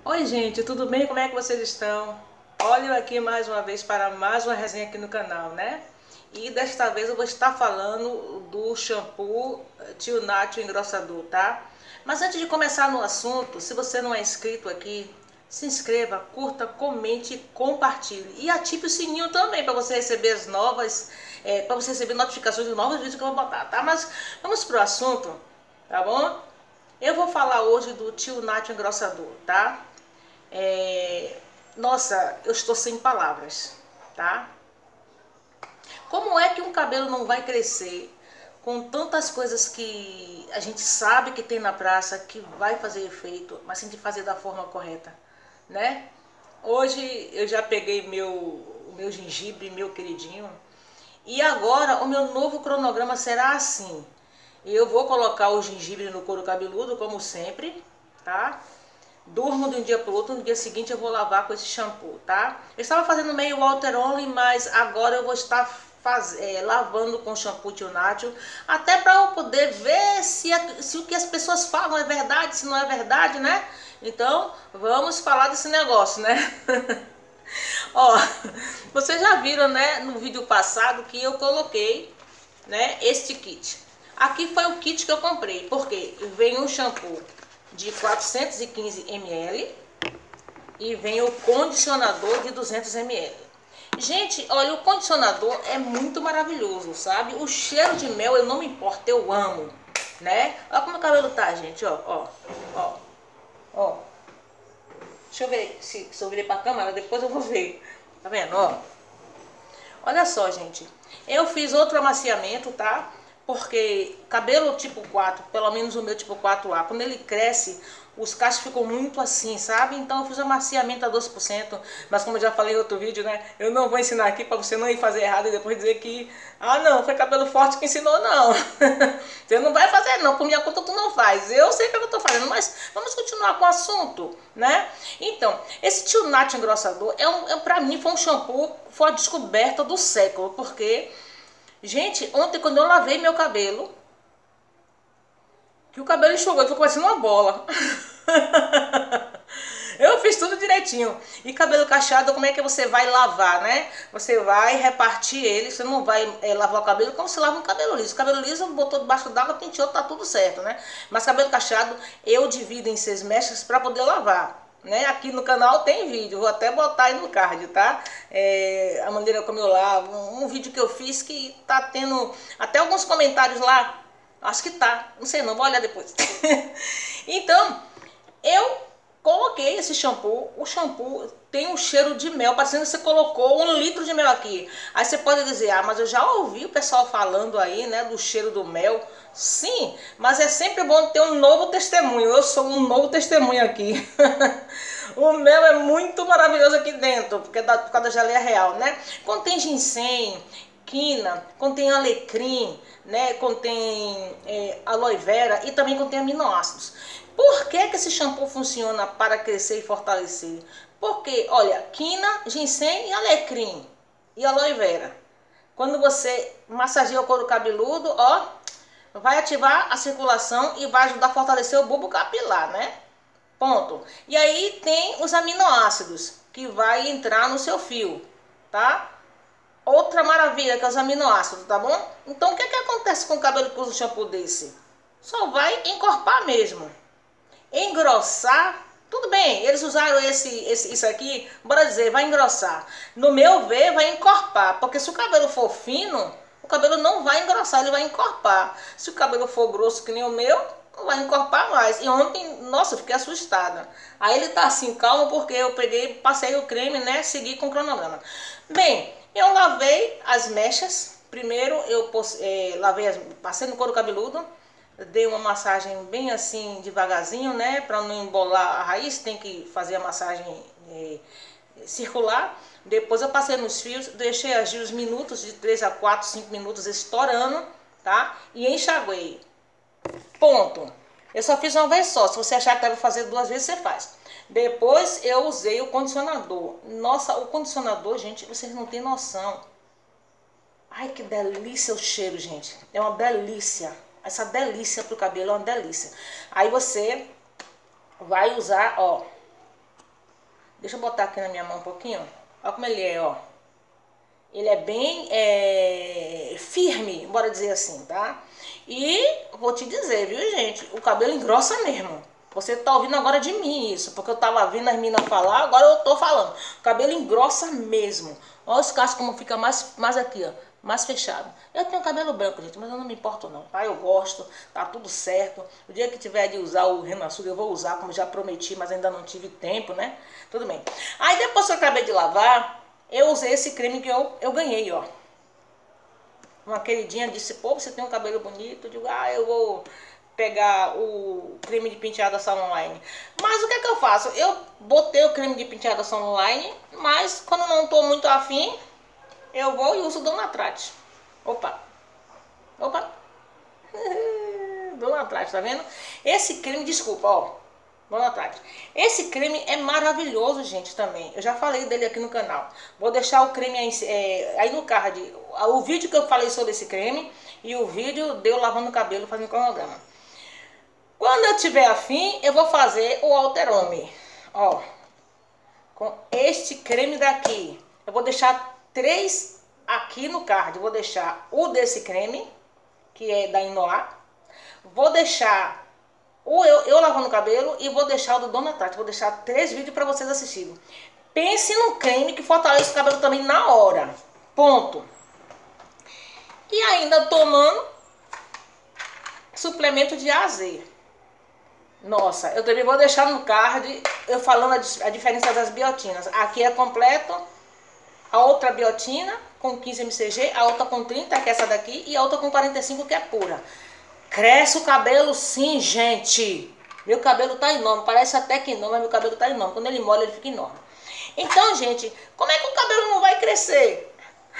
Oi gente, tudo bem? Como é que vocês estão? Olha eu aqui mais uma vez para mais uma resenha aqui no canal, né? E desta vez eu vou estar falando do shampoo Tio Nacho engrossador, tá? Mas antes de começar no assunto, se você não é inscrito aqui, se inscreva, curta, comente e compartilhe. E ative o sininho também para você receber as novas, para você receber notificações dos novos vídeos que eu vou botar, tá? Mas vamos pro assunto, tá bom? Eu vou falar hoje do Tio Nacho engrossador, tá? Nossa, eu estou sem palavras, tá? Como é que um cabelo não vai crescer com tantas coisas que a gente sabe que tem na praça, que vai fazer efeito, mas tem que fazer da forma correta, né? Hoje eu já peguei o meu gengibre, meu queridinho, e agora o meu novo cronograma será assim. Eu vou colocar o gengibre no couro cabeludo, como sempre, tá? Durmo de um dia para o outro, no dia seguinte eu vou lavar com esse shampoo, tá? Eu estava fazendo meio water only, mas agora eu vou estar lavando com shampoo Tio Nacho, até para eu poder ver se o que as pessoas falam é verdade, se não é verdade, né? Então, vamos falar desse negócio, né? Ó, vocês já viram, né, no vídeo passado que eu coloquei, né, este kit. Aqui foi o kit que eu comprei, porque vem um shampoo de 415 ml e vem o condicionador de 200 ml. Gente, olha, o condicionador é muito maravilhoso, sabe? O cheiro de mel, eu não me importo, eu amo, né? Olha como o cabelo tá, gente, ó. Deixa eu ver se eu virei pra câmera, depois eu vou ver. Tá vendo, ó? Olha só, gente. Eu fiz outro amaciamento, tá? Porque cabelo tipo 4, pelo menos o meu tipo 4A, quando ele cresce, os cachos ficam muito assim, sabe? Então eu fiz amaciamento a 12%, mas como eu já falei em outro vídeo, né? Eu não vou ensinar aqui para você não ir fazer errado e depois dizer que, ah não, foi cabelo forte que ensinou, não. Você não vai fazer não, por minha conta tu não faz. Eu sei o que eu tô fazendo, mas vamos continuar com o assunto, né? Então, esse Tio Nacho engrossador, pra mim foi um shampoo, foi a descoberta do século, porque... Gente, ontem quando eu lavei meu cabelo, que o cabelo enxugou, ficou parecendo uma bola. Eu fiz tudo direitinho. E cabelo cacheado, como é que você vai lavar, né? Você vai repartir ele, você não vai lavar o cabelo como se lava um cabelo liso. Cabelo liso, botou debaixo d'água, penteou, tá tudo certo, né? Mas cabelo cacheado, eu divido em 6 mechas para poder lavar. Né? Aqui no canal tem vídeo, vou até botar aí no card, tá? A maneira como eu lavo, um vídeo que eu fiz que tá tendo até alguns comentários lá, acho que tá, não sei não, vou olhar depois. Então, eu coloquei esse shampoo, o shampoo tem um cheiro de mel, parecendo que você colocou 1 litro de mel aqui. Aí você pode dizer, ah, mas eu já ouvi o pessoal falando aí, né, do cheiro do mel. Sim, mas é sempre bom ter um novo testemunho. Eu sou um novo testemunho aqui. O mel é muito maravilhoso aqui dentro, porque por causa da geleia real, né? Contém ginseng, quina, contém alecrim, né? Contém aloe vera e também contém aminoácidos. Por que esse shampoo funciona para crescer e fortalecer? Porque, olha, quina, ginseng e alecrim e aloe vera. Quando você massageia o couro cabeludo, ó, vai ativar a circulação e vai ajudar a fortalecer o bulbo capilar, né? Ponto. E aí tem os aminoácidos que vai entrar no seu fio, tá? Outra maravilha que é os aminoácidos, tá bom? Então o que acontece com o cabelo que usa um shampoo desse? Só vai encorpar mesmo. Engrossar, tudo bem, eles usaram isso aqui, bora dizer, vai engrossar. No meu ver, vai encorpar, porque se o cabelo for fino, o cabelo não vai engrossar, ele vai encorpar. Se o cabelo for grosso que nem o meu, não vai encorpar mais. E ontem, nossa, eu fiquei assustada. Aí ele tá assim, calmo, porque eu peguei, passei o creme, né, segui com o cronograma. Bem, eu lavei as mechas, primeiro eu passei no couro cabeludo, dei uma massagem bem assim devagarzinho, né? Para não embolar a raiz, tem que fazer a massagem circular. Depois eu passei nos fios, deixei agir os minutos, de 3 a 4, 5 minutos estourando, tá? E enxaguei. Ponto. Eu só fiz uma vez só. Se você achar que deve fazer 2 vezes, você faz. Depois eu usei o condicionador. Nossa, o condicionador, gente, vocês não têm noção. Ai, que delícia o cheiro, gente. É uma delícia. Essa delícia pro cabelo é uma delícia. Aí você vai usar, ó, Deixa eu botar aqui na minha mão um pouquinho. Olha como ele é, ó. Ele é bem firme, bora dizer assim, tá? E vou te dizer, viu, gente? O cabelo engrossa mesmo. Você tá ouvindo agora de mim isso, porque eu tava ouvindo as meninas falar, agora eu tô falando. O cabelo engrossa mesmo. Olha os cachos como fica mais aqui, ó. Mais fechado. Eu tenho cabelo branco, gente, mas eu não me importo não, tá? Eu gosto, tá tudo certo. O dia que tiver de usar o Renasur, eu vou usar, como já prometi, mas ainda não tive tempo, né? Tudo bem. Aí depois que eu acabei de lavar, eu usei esse creme que eu ganhei, ó. Uma queridinha disse, pô, você tem um cabelo bonito. Eu digo, eu vou pegar o creme de penteação online. Mas o que é que eu faço? Eu botei o creme de penteação online, mas quando não tô muito afim, eu vou e uso o Dona Trate. Opa. Dona Trate, tá vendo? Esse creme, desculpa, ó. Dona Trate. Esse creme é maravilhoso, gente, também. Eu já falei dele aqui no canal. Vou deixar o creme aí no card. O vídeo que eu falei sobre esse creme e o vídeo de eu lavando o cabelo, fazendo cronograma. Quando eu tiver afim, eu vou fazer o Alterome. Ó. Com este creme daqui. Eu vou deixar 3 aqui no card. Vou deixar o desse creme, que é da Inoar. Vou deixar eu lavando o cabelo e vou deixar o do Dona Tati. Vou deixar 3 vídeos para vocês assistirem. Pense no creme que fortalece o cabelo também na hora. Ponto. E ainda tomando suplemento de AZ. Nossa, eu também vou deixar no card eu falando a diferença das biotinas. Aqui é completo, a outra biotina com 15 mcg, a outra com 30, que é essa daqui, e a outra com 45, que é pura. Cresce o cabelo sim, gente. Meu cabelo tá enorme, parece até que não, mas meu cabelo tá enorme. Quando ele molha, ele fica enorme. Então, gente, como é que o cabelo não vai crescer?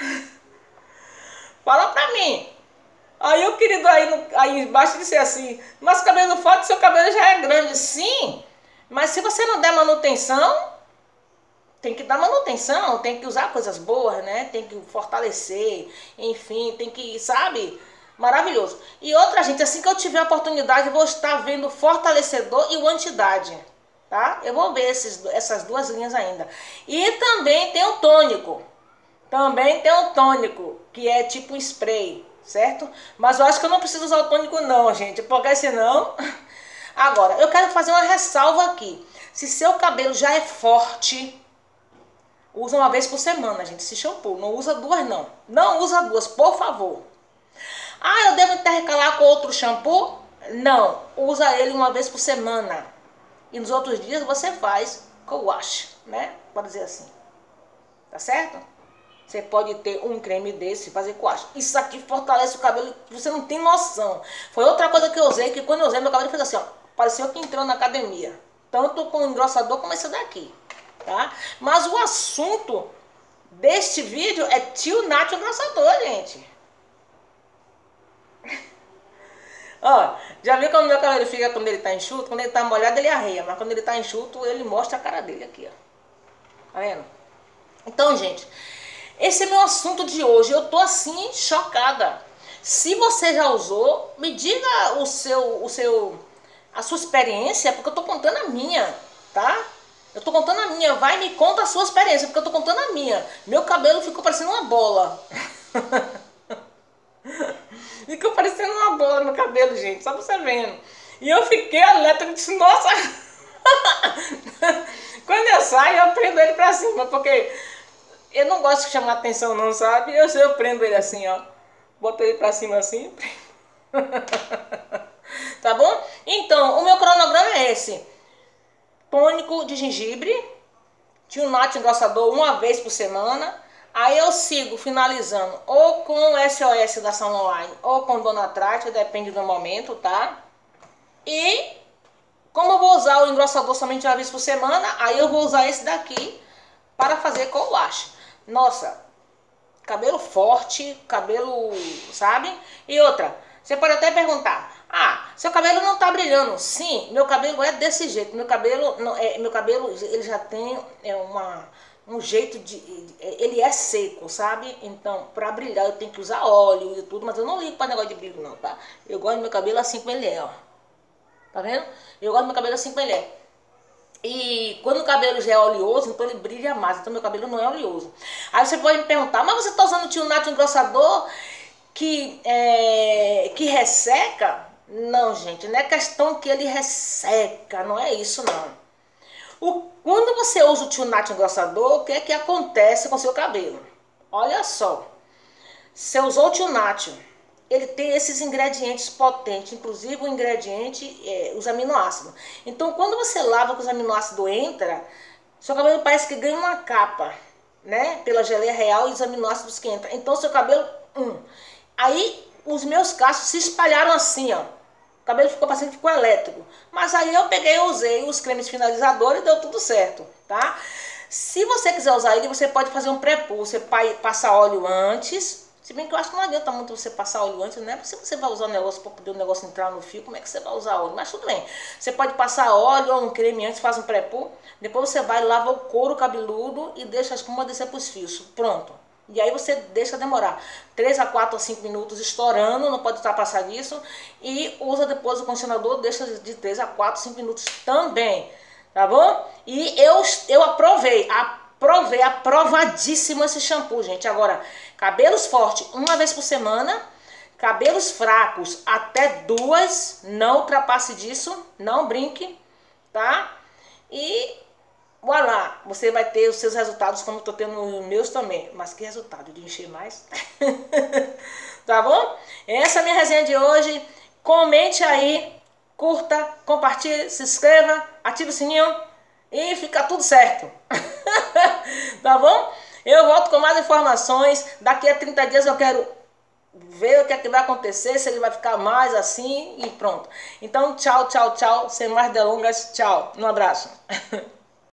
Fala pra mim. Aí o querido aí embaixo disse assim, mas cabelo forte, seu cabelo já é grande. Sim, mas se você não der manutenção, tem que dar manutenção, tem que usar coisas boas, né? Tem que fortalecer, enfim, tem que, sabe? Maravilhoso. E outra, gente, assim que eu tiver a oportunidade, eu vou estar vendo o fortalecedor e o anti-idade, tá? Eu vou ver essas 2 linhas ainda. E também tem o tônico. Também tem o tônico, que é tipo um spray, certo? Mas eu acho que eu não preciso usar o tônico não, gente, porque senão... Agora, eu quero fazer uma ressalva aqui. Se seu cabelo já é forte, usa uma vez por semana, gente, esse shampoo. Não usa 2, não. Não usa 2, por favor. Eu devo intercalar com outro shampoo? Não, usa ele uma vez por semana. E nos outros dias você faz co-wash, né? Pode dizer assim. Tá certo? Você pode ter um creme desse e fazer co-wash. Isso aqui fortalece o cabelo, você não tem noção. Foi outra coisa que eu usei, que quando eu usei, meu cabelo fez assim, ó. Pareceu que entrou na academia. Tanto com o engrossador como esse daqui. Tá? Mas o assunto deste vídeo é Tio Nath engrossador, gente. Ó, já viu como meu cabelo fica quando ele tá enxuto? Quando ele tá molhado ele arreia, mas quando ele tá enxuto ele mostra a cara dele aqui, ó. Tá vendo? Então, gente, esse é meu assunto de hoje. Eu tô assim chocada. Se você já usou, me diga a sua experiência, porque eu tô contando a minha, tá? Eu tô contando a minha. Vai, me conta a sua experiência, porque eu tô contando a minha. Meu cabelo ficou parecendo uma bola. Ficou parecendo uma bola no cabelo, gente, só pra você vendo. E eu fiquei alerta, eu disse, nossa. Quando eu saio, eu prendo ele pra cima, porque eu não gosto de chamar atenção não, sabe? Eu prendo ele assim, ó. Boto ele pra cima assim. Tá bom? Então, o meu cronograma é esse. Tônico de gengibre, Tio Nath engrossador uma vez por semana. Aí eu sigo finalizando ou com o SOS da Ação Online ou com Dona Trate, depende do momento, tá? E como eu vou usar o engrossador somente uma vez por semana, aí eu vou usar esse daqui para fazer co-wash. Nossa, cabelo forte, cabelo, sabe? E outra, você pode até perguntar, seu cabelo não tá brilhando. Sim, meu cabelo é desse jeito. Meu cabelo ele já tem um jeito ele é seco, sabe? Então, pra brilhar eu tenho que usar óleo e tudo, mas eu não ligo pra negócio de brilho não, tá? Eu gosto do meu cabelo assim como ele é, ó. Tá vendo? Eu gosto do meu cabelo assim como ele é. E quando o cabelo já é oleoso, então ele brilha mais. Então meu cabelo não é oleoso. Aí você pode me perguntar, mas você está usando o Tio Nacho engrossador que resseca? Não, gente, não é questão que ele resseca, não é isso não. Quando você usa o Tio Nacho engrossador, o que é que acontece com o seu cabelo? Olha só, você usou o Tio Nacho, ele tem esses ingredientes potentes, inclusive o ingrediente, os aminoácidos. Então, quando você lava que os aminoácidos entram, seu cabelo parece que ganha uma capa, né? Pela geleia real e os aminoácidos que entram. Então, seu cabelo... Aí, os meus cachos se espalharam assim, ó. O cabelo ficou parecendo que ficou elétrico. Mas aí eu peguei e usei os cremes finalizadores e deu tudo certo, tá? Se você quiser usar ele, você pode fazer um pré-poo. Você passa óleo antes. Se bem que eu acho que não adianta muito você passar óleo antes, né? Porque se você vai usar o negócio para poder o negócio entrar no fio, como é que você vai usar óleo? Mas tudo bem. Você pode passar óleo ou um creme antes, faz um pré-poo. Depois você vai, lava o couro cabeludo e deixa a espuma descer para os fios. Pronto. E aí você deixa demorar 3 a 4 a 5 minutos estourando, não pode ultrapassar disso. E usa depois o condicionador, deixa de 3 a 4, 5 minutos também. Tá bom? E eu aprovei aprovadíssimo esse shampoo, gente. Agora, cabelos fortes, uma vez por semana. Cabelos fracos, até 2. Não ultrapasse disso, não brinque, tá? E voilà, você vai ter os seus resultados como eu tô tendo os meus também. Mas que resultado? De encher mais? Tá bom? Essa é a minha resenha de hoje. Comente aí, curta, compartilhe, se inscreva, ative o sininho e fica tudo certo. Tá bom? Eu volto com mais informações. Daqui a 30 dias eu quero ver o que é que vai acontecer, se ele vai ficar mais assim e pronto. Então, tchau, tchau, tchau. Sem mais delongas, tchau. Um abraço.